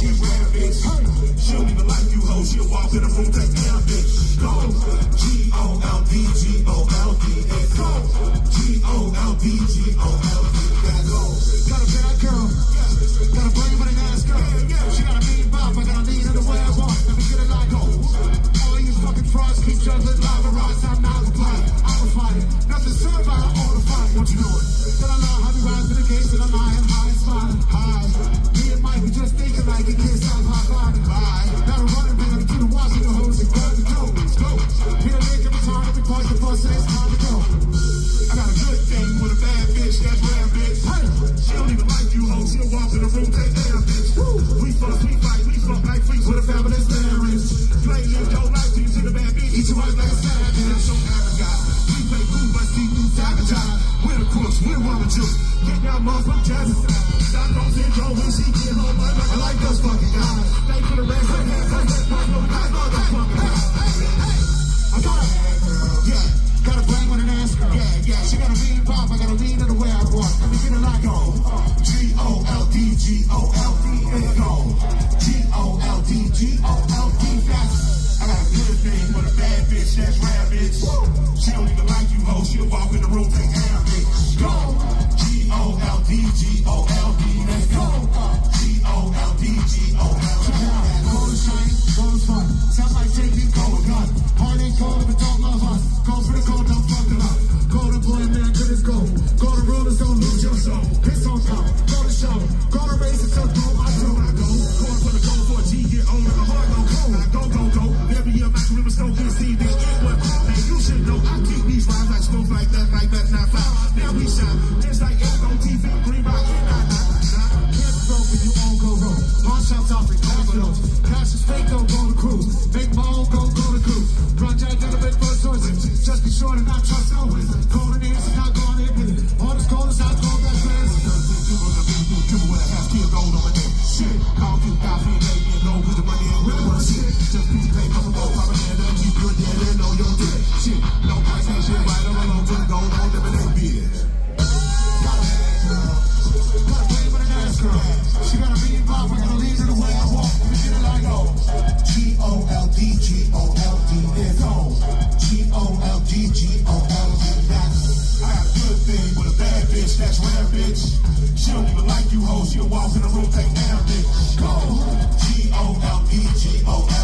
she rare, bitch. She don't even like you, ho. She'll walk in the room, take down, bitch. Go. G-O-L-D-G-O-L-D. Go. G-O-L-D-G-O-L-D. Gotta go. Got a bad girl. Got a brain with an ass girl. She got a mean mouth. I got a lean in the way I want. Let me get it like, oh. All you fucking frauds keep juggling lava rocks. I'm not replying. I'm fighting. Nothing served by all the fight. What you doing? Then I know how to rise to the gates and I'm lying high and smiling. High. Me and Mike, we just thinking like it can't stop high climbing. Bye. Now we're running back to the watch and the hose and guns and toes. Go. We don't make every time that we punch the bus and it's time to go. I got a good thing with a bad bitch, that's rare, bitch. Hey. She don't even like you, ho. She'll walk in the room, take down, bitch. Woo. We fuck, we fight, we fuck like freaks with a fabulous marriage. Play, live your life till you see the bad bitch. Eat your wife like a savage. That's your average guy. We play cool, but see through sabotage. We're the crooks, we're one with you. Get down, motherfucker, judges. Stop on syndrome when she get home, I like those fucking guys. Thank for the rest of the hands, like that one, no guys, motherfucking guys. I got a yeah, got a brain with an ass girl. Yeah, she got a mean pop, I got a lean in the way I want. Let me get it like go. G-O-L-D-G-O-L-D, and go. G-O-L-D-G-O-L-D, that's. I got a good thing with a bad bitch, that's rare, bitch. She don't even like you, ho. She'll walk in the room, take down, bitch. Go. G-O-L-D-G-O-L-D, let's go. G-O-L-D-G-O-L-D. Gold is shiny, gold is fun. Sounds like taking gold gun. Heart ain't cold if it don't love us. Go for the gold, don't fuck it up. Golden boy, man, good as gold. Golden rulers, don't lose your soul. Piss on top, go to show. Go to race it, so go, I go. Going for the gold for a G, get on and my heart don't go. Go. Every year, my career was so good, see this. Hey, you should know, I keep these rhymes like smoke like that, not fire. Now we shine, just like air on TV, green rock, can't go when you all go wrong. Pawn shops off the cash flows. Cash is fake, go to cruise. Make my own, go to cruise. Project elevate for sources. Just be sure to not trust no one. Golden ears is not going in with it. All this gold is not gold, that's friends. Triple with a half kilo gold on my neck. Shit, call you, got me, you know, with the money ain't really what shit. Just be paid, come and go, propaganda, keep good, yeah, and know your dick. Shit, no price, ain't shit, right on alone, put the gold on, never let be it. Got a play with an ass girl. She got a mean pop, I gotta leave her the way I walk. Let me get it like go. G-O-L-D-G-O-L-D, it's on. G-O-L-D-G-O-L-D, that's. I got a good thing with a bad bitch, that's rare, bitch. She don't even like you, ho. She'll walk in the room, take down, bitch. Go. G-O-L-D-G-O-L-D.